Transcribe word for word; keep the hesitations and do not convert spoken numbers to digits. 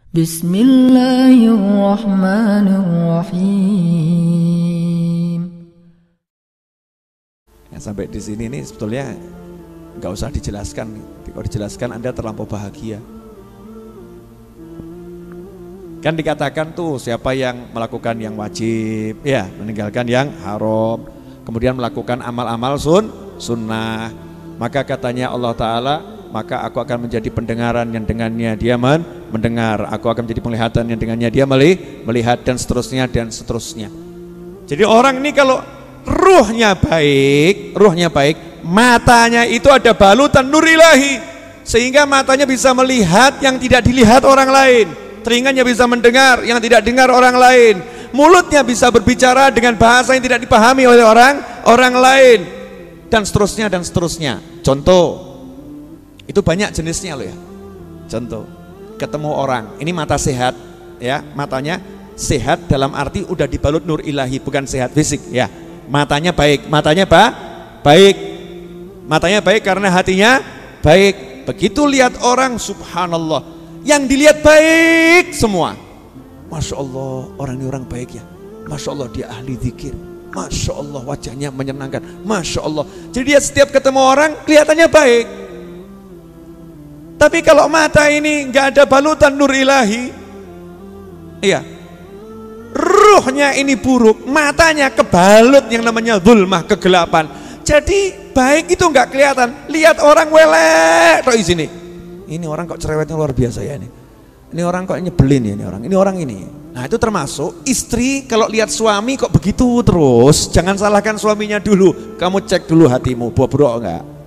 Bismillahirrahmanirrahim. Ya, sampai di sini ini sebetulnya nggak usah dijelaskan. Kalau dijelaskan Anda terlampau bahagia. Kan dikatakan tuh siapa yang melakukan yang wajib, ya meninggalkan yang haram, kemudian melakukan amal-amal sun, sunnah, maka katanya Allah Ta'ala, maka aku akan menjadi pendengaran yang dengannya dia men mendengar, aku akan menjadi penglihatan yang dengannya dia meli melihat, dan seterusnya dan seterusnya. Jadi orang ini kalau ruhnya baik, ruhnya baik, matanya itu ada balutan nur ilahi, sehingga matanya bisa melihat yang tidak dilihat orang lain, telinganya bisa mendengar yang tidak dengar orang lain, mulutnya bisa berbicara dengan bahasa yang tidak dipahami oleh orang orang lain, dan seterusnya dan seterusnya. Contoh, itu banyak jenisnya loh ya. Contoh, ketemu orang, ini mata sehat ya, matanya sehat dalam arti udah dibalut nur ilahi, bukan sehat fisik ya. Matanya baik, matanya apa? Baik. Matanya baik karena hatinya baik. Begitu lihat orang, subhanallah, yang dilihat baik semua. Masya Allah, orang ini orang baik ya. Masya Allah, dia ahli zikir. Masya Allah, wajahnya menyenangkan. Masya Allah. Jadi dia setiap ketemu orang kelihatannya baik. Tapi kalau mata ini nggak ada balutan nur ilahi, iya, ruhnya ini buruk, matanya kebalut yang namanya zulmah, kegelapan. Jadi baik itu nggak kelihatan. Lihat orang welek toh di sini. Ini orang kok cerewetnya luar biasa ya ini. Ini orang kok nyebelin ya ini orang. Ini orang ini. Nah itu termasuk istri kalau lihat suami kok begitu terus, jangan salahkan suaminya dulu. Kamu cek dulu hatimu, bobrok enggak?